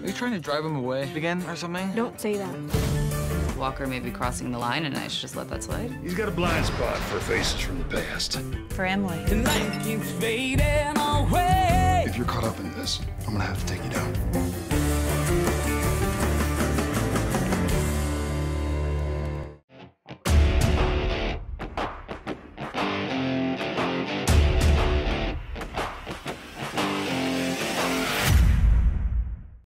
Are you trying to drive him away again or something? Don't say that. Walker may be crossing the line, and I should just let that slide. He's got a blind spot for faces from the past. For Emily. The night keeps fading away. If you're caught up in this, I'm gonna have to take you down.